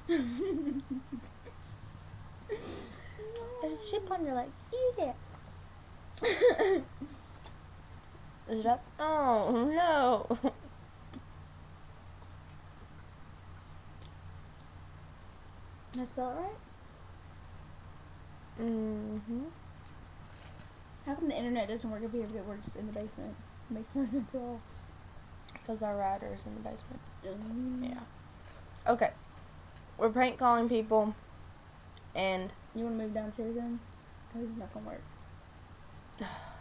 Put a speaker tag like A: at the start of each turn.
A: There's a chip on your leg. Eat it. Is it up? Oh, no. Did I spell it right? Mm-hmm. How come the internet doesn't work up here but it works in the basement? It makes no sense at all. Because our router's in the basement. Yeah. Okay. We're prank calling people. And... You want to move downstairs then? Because it's not going to work.